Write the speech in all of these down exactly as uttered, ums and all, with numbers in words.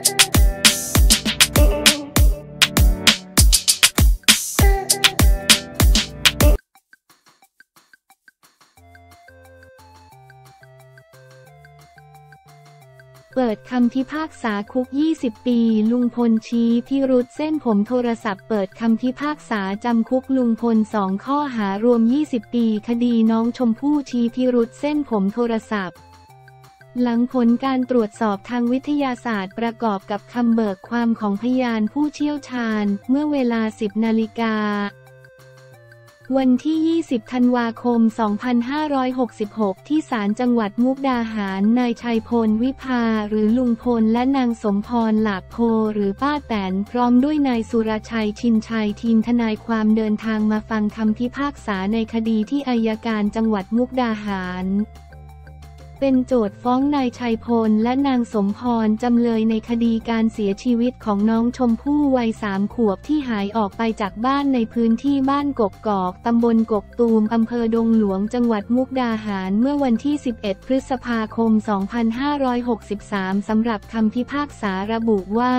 เปิดคำพิพากษาคุกยี่สิบปีลุงพลชี้พิรุธเส้นผมโทรศัพท์เปิดคำพิพากษาจำคุกลุงพลสองข้อหารวมยี่สิบปีคดีน้องชมพู่ชี้พิรุธเส้นผมโทรศัพท์หลังผลการตรวจสอบทางวิทยาศาสตร์ประกอบกับคำเบิกความของพยานผู้เชี่ยวชาญเมื่อเวลา สิบนาฬิกาวันที่ ยี่สิบ ธันวาคม สองพันห้าร้อยหกสิบหก ที่ศาลจังหวัดมุกดาหารนายชัยพลวิภาหรือลุงพลและนางสมพรหลาโพหรือป้าแตนพร้อมด้วยนายสุรชัยชินชัยทีมทนายความเดินทางมาฟังคำพิพากษาในคดีที่อัยการจังหวัดมุกดาหารเป็นโจทก์ฟ้องนายชัยพลและนางสมพรจำเลยในคดีการเสียชีวิตของน้องชมพู่วัยสามขวบที่หายออกไปจากบ้านในพื้นที่บ้านกกกอกตำบลกกตูมอำเภอดงหลวงจังหวัดมุกดาหารเมื่อวันที่ สิบเอ็ด พฤษภาคม สองพันห้าร้อยหกสิบสาม สำหรับคำพิพากษาระบุว่า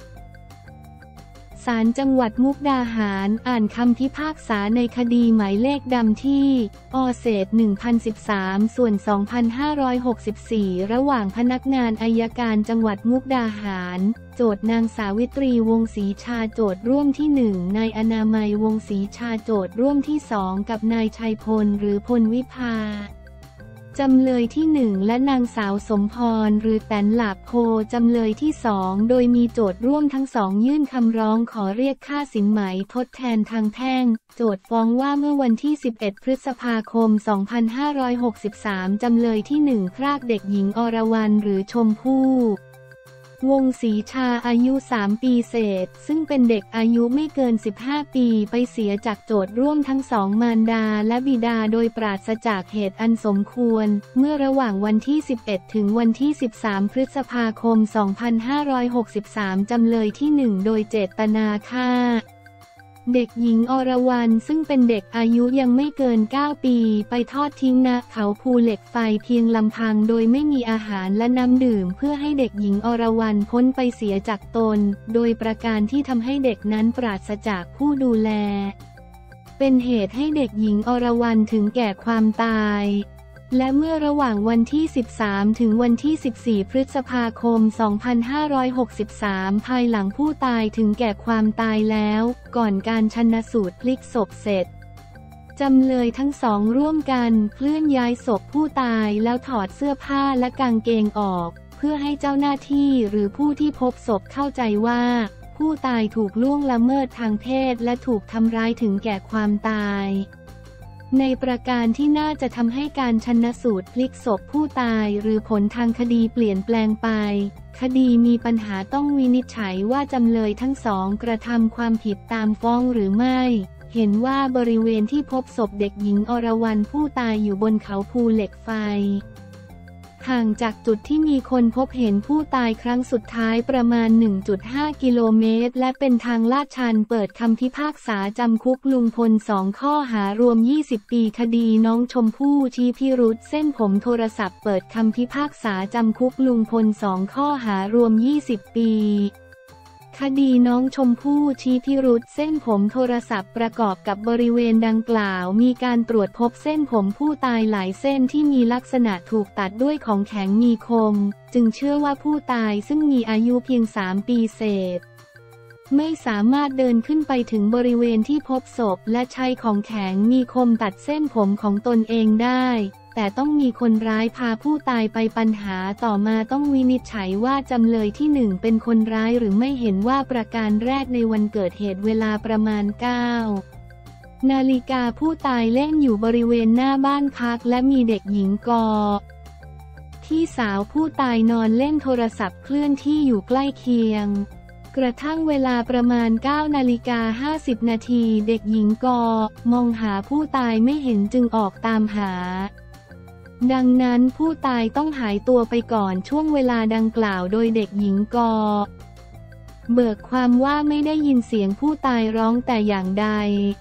ศาลจังหวัดมุกดาหารอ่านคำพิพากษาในคดีหมายเลขดำที่อเศษ หนึ่งพันสิบสาม ส่วน สองพันห้าร้อยหกสิบสี่ ระหว่างพนักงานอัยการจังหวัดมุกดาหารโจทก์นางสาวิตรีวงศ์ศรีชาโจทก์ร่วมที่หนึ่งนายอนามัยวงศ์ศรีชาโจทก์ร่วมที่สองกับนายชัยพลหรือพลวิภาจำเลยที่หนึ่งและนางสาวสมพรหรือแตนหลาโพจำเลยที่สองโดยมีโจทก์ร่วมทั้งสองยื่นคำร้องขอเรียกค่าสินไหมทดแทนทางแพ่งโจทก์ฟ้องว่าเมื่อวันที่ สิบเอ็ด พฤษภาคม สองพันห้าร้อยหกสิบสาม จำเลยที่หนึ่งพรากเด็กหญิงอรวรรณหรือชมพู่วงศรีชาอายุสามปีเศษซึ่งเป็นเด็กอายุไม่เกินสิบห้าปีไปเสียจากโจทก์ร่วมทั้งสองมารดาและบิดาโดยปราศจากเหตุอันสมควรเมื่อระหว่างวันที่สิบเอ็ดถึงวันที่สิบสามพฤษภาคม สองพันห้าร้อยหกสิบสาม จำเลยที่หนึ่งโดยเจตนาฆ่าเด็กหญิงอรวรรณซึ่งเป็นเด็กอายุยังไม่เกินเก้าปีไปทอดทิ้งณเขาภูเหล็กไฟเพียงลำพังโดยไม่มีอาหารและน้ำดื่มเพื่อให้เด็กหญิงอรวรรณพ้นไปเสียจากตนโดยประการที่ทำให้เด็กนั้นปราศจากผู้ดูแลเป็นเหตุให้เด็กหญิงอรวรรณถึงแก่ความตายและเมื่อระหว่างวันที่ สิบสาม ถึงวันที่ สิบสี่ พฤษภาคม สองพันห้าร้อยหกสิบสาม ภายหลังผู้ตายถึงแก่ความตายแล้วก่อนการชันสูตรพลิกศพเสร็จจำเลยทั้งสองร่วมกันเคลื่อนย้ายศพผู้ตายแล้วถอดเสื้อผ้าและกางเกงออกเพื่อให้เจ้าหน้าที่หรือผู้ที่พบศพเข้าใจว่าผู้ตายถูกล่วงละเมิดทางเพศและถูกทำร้ายถึงแก่ความตายในประการที่น่าจะทำให้การชันสูตรพลิกศพผู้ตายหรือผลทางคดีเปลี่ยนแปลงไปคดีมีปัญหาต้องวินิจฉัยว่าจำเลยทั้งสองกระทำความผิดตามฟ้องหรือไม่เห็นว่าบริเวณที่พบศพเด็กหญิงอรวรรณผู้ตายอยู่บนเขาภูเหล็กไฟห่างจากจุดที่มีคนพบเห็นผู้ตายครั้งสุดท้ายประมาณ หนึ่งจุดห้า กิโลเมตรและเป็นทางลาดชันเปิดคำพิพากษาจำคุกลุงพลสองข้อหารวมยี่สิบปีคดีน้องชมพู่ชี้พิรุธเส้นผมโทรศัพท์เปิดคำพิพากษาจำคุกลุงพลสองข้อหารวมยี่สิบปีคดีน้องชมพู่ชี้พิรุธเส้นผมโทรศัพท์ประกอบกับบริเวณดังกล่าวมีการตรวจพบเส้นผมผู้ตายหลายเส้นที่มีลักษณะถูกตัดด้วยของแข็งมีคมจึงเชื่อว่าผู้ตายซึ่งมีอายุเพียงสามปีเศษไม่สามารถเดินขึ้นไปถึงบริเวณที่พบศพและใช้ของแข็งมีคมตัดเส้นผมของตนเองได้แต่ต้องมีคนร้ายพาผู้ตายไปปัญหาต่อมาต้องวินิจฉัยว่าจำเลยที่หนึ่งเป็นคนร้ายหรือไม่เห็นว่าประการแรกในวันเกิดเหตุเวลาประมาณเก้านาฬิกาผู้ตายเล่นอยู่บริเวณหน้าบ้านพักและมีเด็กหญิงกอที่สาวผู้ตายนอนเล่นโทรศัพท์เคลื่อนที่อยู่ใกล้เคียงกระทั่งเวลาประมาณเก้านาฬิกาห้าสิบนาทีเด็กหญิงกอมองหาผู้ตายไม่เห็นจึงออกตามหาดังนั้นผู้ตายต้องหายตัวไปก่อนช่วงเวลาดังกล่าวโดยเด็กหญิงกอเบิกความว่าไม่ได้ยินเสียงผู้ตายร้องแต่อย่างใด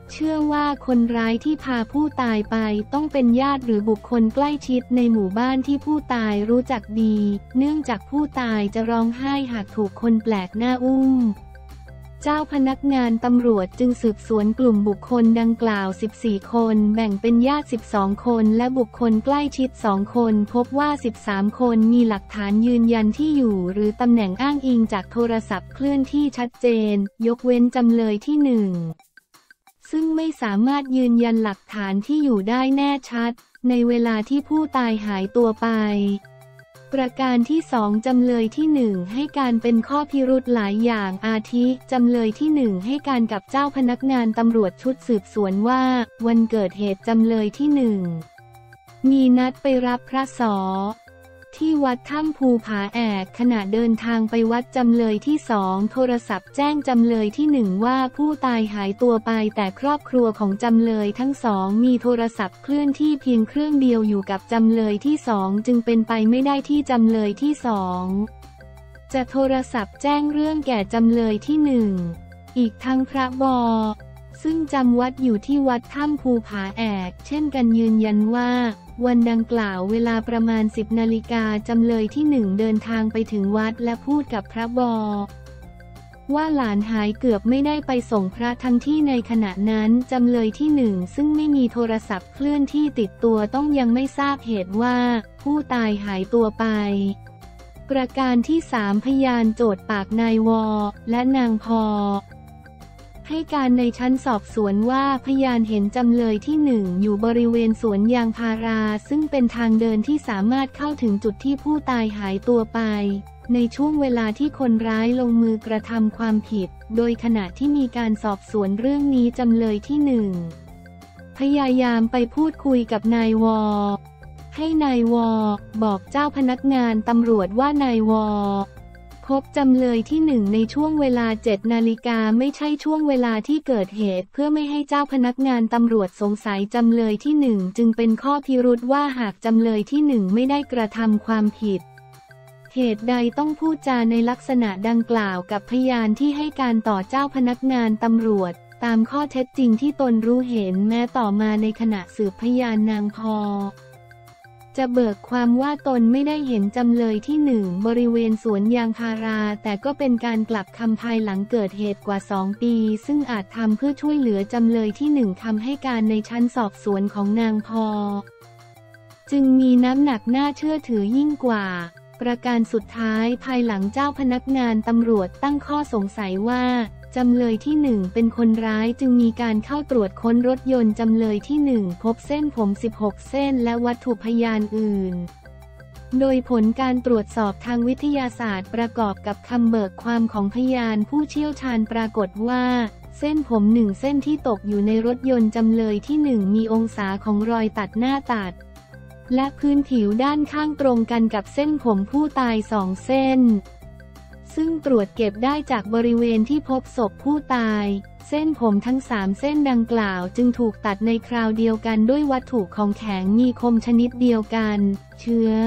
เชื่อว่าคนร้ายที่พาผู้ตายไปต้องเป็นญาติหรือบุคคลใกล้ชิดในหมู่บ้านที่ผู้ตายรู้จักดี เนื่องจากผู้ตายจะร้องไห้หากถูกคนแปลกหน้าอุ้มเจ้าพนักงานตำรวจจึงสืบสวนกลุ่มบุคคลดังกล่าวสิบสี่คนแบ่งเป็นญาติสิบสองคนและบุคคลใกล้ชิดสองคนพบว่าสิบสามคนมีหลักฐานยืนยันที่อยู่หรือตำแหน่งอ้างอิงจากโทรศัพท์เคลื่อนที่ชัดเจนยกเว้นจำเลยที่หนึ่งซึ่งไม่สามารถยืนยันหลักฐานที่อยู่ได้แน่ชัดในเวลาที่ผู้ตายหายตัวไปประการที่สองจำเลยที่หนึ่งให้การเป็นข้อพิรุธหลายอย่างอาทิจำเลยที่หนึ่งให้การกับเจ้าพนักงานตำรวจชุดสืบสวนว่าวันเกิดเหตุจำเลยที่หนึ่งมีนัดไปรับพระสอที่วัดถ้ำภูผาแอกขณะเดินทางไปวัดจำเลยที่สองโทรศัพท์แจ้งจำเลยที่หนึ่งว่าผู้ตายหายตัวไปแต่ครอบครัวของจำเลยทั้งสองมีโทรศัพท์เคลื่อนที่เพียงเครื่องเดียวอยู่กับจำเลยที่สองจึงเป็นไปไม่ได้ที่จำเลยที่สองจะโทรศัพท์แจ้งเรื่องแก่จำเลยที่หนึ่งอีกทั้งพระบอซึ่งจำวัดอยู่ที่วัดถ้ำภูผาแอกเช่นกันยืนยันว่าวันดังกล่าวเวลาประมาณสิบนาฬิกาจำเลยที่หนึ่งเดินทางไปถึงวัดและพูดกับพระบอว่าหลานหายเกือบไม่ได้ไปส่งพระทั้งที่ในขณะนั้นจำเลยที่หนึ่งซึ่งไม่มีโทรศัพท์เคลื่อนที่ติดตัวต้องยังไม่ทราบเหตุว่าผู้ตายหายตัวไปประการที่สามพยานโจทย์ปากนายวอและนางพอให้การในชั้นสอบสวนว่าพยานเห็นจำเลยที่หนึ่งอยู่บริเวณสวนยางพาราซึ่งเป็นทางเดินที่สามารถเข้าถึงจุดที่ผู้ตายหายตัวไปในช่วงเวลาที่คนร้ายลงมือกระทำความผิดโดยขณะที่มีการสอบสวนเรื่องนี้จำเลยที่หนึ่งพยายามไปพูดคุยกับนายวอให้นายวอบอกเจ้าพนักงานตำรวจว่านายวอพบจำเลยที่หนึ่งในช่วงเวลาเจ็ดนาฬิกาไม่ใช่ช่วงเวลาที่เกิดเหตุเพื่อไม่ให้เจ้าพนักงานตำรวจสงสัยจำเลยที่หนึ่งจึงเป็นข้อพิรุธว่าหากจำเลยที่หนึ่งไม่ได้กระทำความผิดเหตุใดต้องพูดจาในลักษณะดังกล่าวกับพยานที่ให้การต่อเจ้าพนักงานตำรวจตามข้อเท็จจริงที่ตนรู้เห็นแม้ต่อมาในขณะสืบพยานนางพอจะเบิกความว่าตนไม่ได้เห็นจำเลยที่หนึ่งบริเวณสวนยางพาราแต่ก็เป็นการกลับคำภายหลังเกิดเหตุกว่าสองปีซึ่งอาจทำเพื่อช่วยเหลือจำเลยที่หนึ่งคำให้การในชั้นสอบสวนของนางพอจึงมีน้ำหนักน่าเชื่อถือยิ่งกว่าประการสุดท้ายภายหลังเจ้าพนักงานตำรวจตั้งข้อสงสัยว่าจำเลยที่หนึ่งเป็นคนร้ายจึงมีการเข้าตรวจค้นรถยนต์จำเลยที่หนึ่งพบเส้นผมสิบหกเส้นและวัตถุพยานอื่นโดยผลการตรวจสอบทางวิทยาศาสตร์ประกอบกับคำเบิกความของพยานผู้เชี่ยวชาญปรากฏว่าเส้นผมหนึ่งเส้นที่ตกอยู่ในรถยนต์จำเลยที่หนึ่งมีองศาของรอยตัดหน้าตัดและพื้นผิวด้านข้างตรงกันกับเส้นผมผู้ตายสองเส้นซึ่งตรวจเก็บได้จากบริเวณที่พบศพผู้ตายเส้นผมทั้งสามเส้นดังกล่าวจึงถูกตัดในคราวเดียวกันด้วยวัตถุของแข็งมีคมชนิดเดียวกันเชื้อ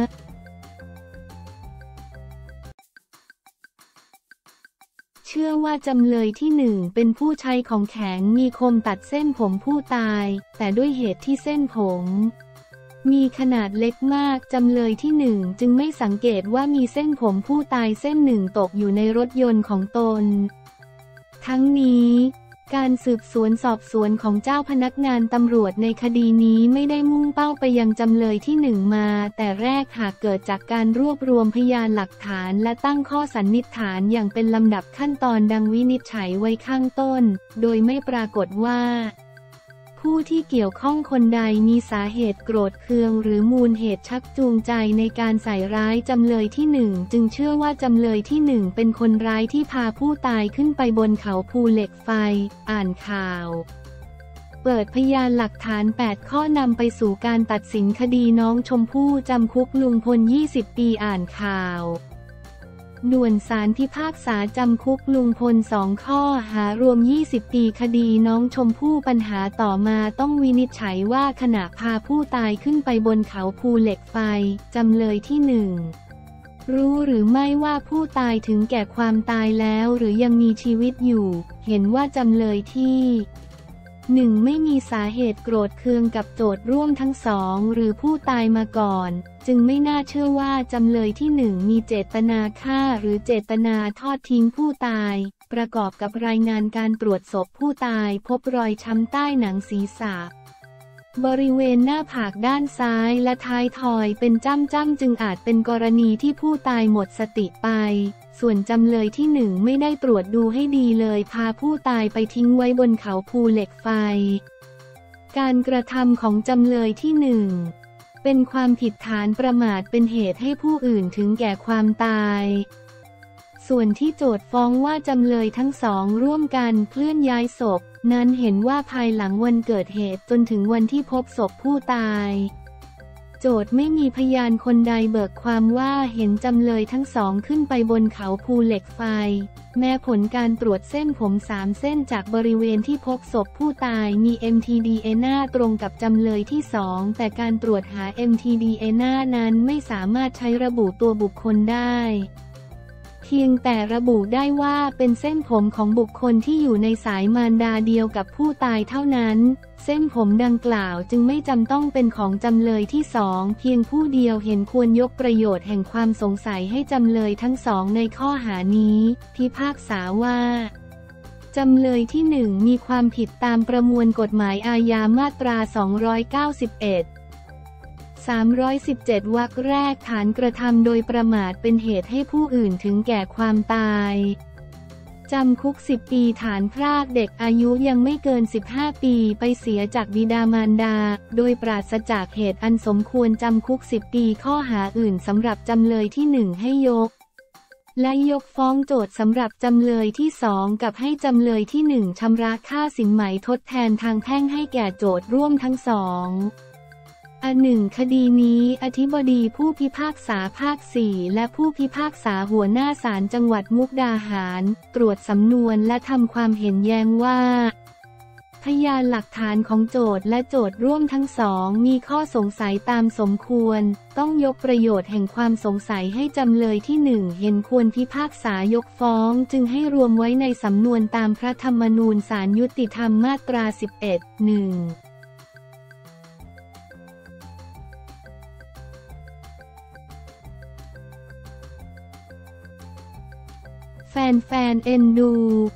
เชื่อว่าจำเลยที่หนึ่งเป็นผู้ใช้ของแข็งมีคมตัดเส้นผมผู้ตายแต่ด้วยเหตุที่เส้นผมมีขนาดเล็กมากจำเลยที่หนึ่งจึงไม่สังเกตว่ามีเส้นผมผู้ตายเส้นหนึ่งตกอยู่ในรถยนต์ของตนทั้งนี้การสืบสวนสอบสวนของเจ้าพนักงานตำรวจในคดีนี้ไม่ได้มุ่งเป้าไปยังจำเลยที่หนึ่งมาแต่แรกหากเกิดจากการรวบรวมพยานหลักฐานและตั้งข้อสันนิษฐานอย่างเป็นลำดับขั้นตอนดังวินิจฉัยไว้ข้างต้นโดยไม่ปรากฏว่าผู้ที่เกี่ยวข้องคนใดมีสาเหตุโกรธเคืองหรือมูลเหตุชักจูงใจในการใส่ร้ายจำเลยที่หนึ่งจึงเชื่อว่าจำเลยที่หนึ่งเป็นคนร้ายที่พาผู้ตายขึ้นไปบนเขาภูเหล็กไฟอ่านข่าวเปิดพยานหลักฐานแปดข้อนำไปสู่การตัดสินคดีน้องชมพู่จำคุกลุงพลยี่สิบปีอ่านข่าวด่วนศาลพิพากษาจำคุกลุงพลสองข้อหารวมยี่สิบปีคดีน้องชมพู่ปัญหาต่อมาต้องวินิจฉัยว่าขณะพาผู้ตายขึ้นไปบนเขาภูเหล็กไฟจำเลยที่หนึ่งรู้หรือไม่ว่าผู้ตายถึงแก่ความตายแล้วหรือยังมีชีวิตอยู่เห็นว่าจำเลยที่หนึ่ง ไม่มีสาเหตุโกรธเคืองกับโจทย์ร่วมทั้งสองหรือผู้ตายมาก่อนจึงไม่น่าเชื่อว่าจำเลยที่หนึ่งมีเจตนาฆ่าหรือเจตนาทอดทิ้งผู้ตายประกอบกับรายงานการตรวจศพผู้ตายพบรอยช้ำใต้หนังศีรษะบริเวณหน้าผากด้านซ้ายและท้ายทอยเป็นจ้ำจ้ำจึงอาจเป็นกรณีที่ผู้ตายหมดสติไปส่วนจำเลยที่หนึ่งไม่ได้ตรวจดูให้ดีเลยพาผู้ตายไปทิ้งไว้บนเขาภูเหล็กไฟการกระทำของจำเลยที่หนึ่งเป็นความผิดฐานประมาทเป็นเหตุให้ผู้อื่นถึงแก่ความตายส่วนที่โจทก์ฟ้องว่าจำเลยทั้งสองร่วมกันเคลื่อนย้ายศพนั้นเห็นว่าภายหลังวันเกิดเหตุจนถึงวันที่พบศพผู้ตายโจทก์ไม่มีพยานคนใดเบิกความว่าเห็นจำเลยทั้งสองขึ้นไปบนเขาภูเหล็กไฟแม้ผลการตรวจเส้นผมสามเส้นจากบริเวณที่พบศพผู้ตายมี เอ็ม ที ดี เอ เอ็น เอ ตรงกับจำเลยที่สองแต่การตรวจหา เอ็ม ที ดี เอ เอ็น เอ นั้นไม่สามารถใช้ระบุตัวบุคคลได้เพียงแต่ระบุได้ว่าเป็นเส้นผมของบุคคลที่อยู่ในสายมารดาเดียวกับผู้ตายเท่านั้นเส้นผมดังกล่าวจึงไม่จำต้องเป็นของจำเลยที่สองเพียงผู้เดียวเห็นควรยกประโยชน์แห่งความสงสัยให้จำเลยทั้งสองในข้อหานี้พิพากษาว่าจำเลยที่หนึ่งมีความผิดตามประมวลกฎหมายอาญามาตราสองร้อยเก้าสิบเอ็ดสามร้อยสิบเจ็ดวรรคแรกฐานกระทำโดยประมาทเป็นเหตุให้ผู้อื่นถึงแก่ความตายจำคุกสิบปีฐานพรากเด็กอายุยังไม่เกินสิบห้าปีไปเสียจากบิดามารดาโดยปราศจากเหตุอันสมควรจำคุกสิบปีข้อหาอื่นสำหรับจำเลยที่หนึ่งให้ยกและยกฟ้องโจทก์สำหรับจำเลยที่สองกับให้จำเลยที่หนึ่งชำระค่าสินไหมทดแทนทางแพ่งให้แก่โจทก์ร่วมทั้งสองอันหนึ่งคดีนี้อธิบดีผู้พิพากษาภาคสี่และผู้พิพากษาหัวหน้าศาลจังหวัดมุกดาหารตรวจสำนวนและทำความเห็นแย้งว่าพยานหลักฐานของโจทก์และโจทก์ร่วมทั้งสองมีข้อสงสัยตามสมควรต้องยกประโยชน์แห่งความสงสัยให้จำเลยที่หนึ่งเห็นควรพิพากษายกฟ้องจึงให้รวมไว้ในสำนวนตามพระธรรมนูญศาลยุติธรรมมาตราสิบเอ็ด หนึ่งแฟนๆเอ็นดู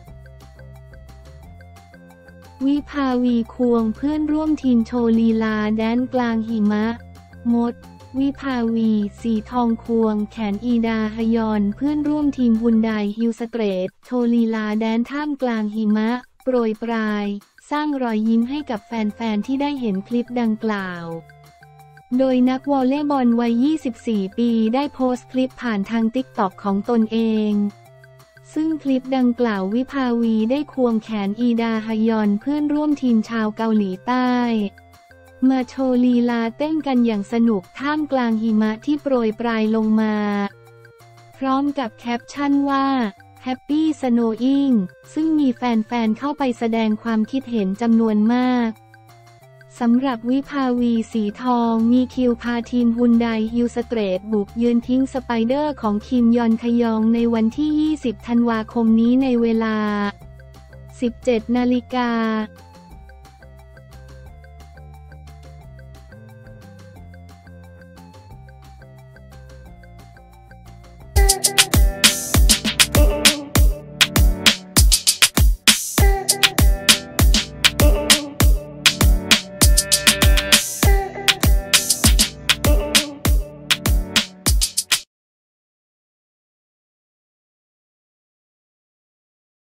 วิภาวีควงเพื่อนร่วมทีมโชว์ลีลาแดนกลางหิมะมดวิภาวีสีทองควงแขนอีดาฮยอนเพื่อนร่วมทีมฮุนไดฮิลสเตรทโชว์ลีลาแดนท่ามกลางหิมะโปรยปลายสร้างรอยยิ้มให้กับแฟนๆที่ได้เห็นคลิปดังกล่าวโดยนักวอลเลย์บอลวัยยี่สิบสี่ปีได้โพสต์คลิปผ่านทางติ๊กต็อกของตนเองซึ่งคลิปดังกล่าววิภาวีได้ควงแขนอีดาฮยอนเพื่อนร่วมทีมชาวเกาหลีใต้มาโชว์ลีลาเต้นกันอย่างสนุกท่ามกลางหิมะที่โปรยปลายลงมาพร้อมกับแคปชั่นว่า Happy Snowing ซึ่งมีแฟนๆเข้าไปแสดงความคิดเห็นจำนวนมากสำหรับวิภาวีสีทองมีคิวพาทีมฮุนไดฮิลสเตรทบุกยืนทิ้งสไปเดอร์ของคิมยอนคยองในวันที่ยี่สิบธันวาคมนี้ในเวลา สิบเจ็ดนาฬิกา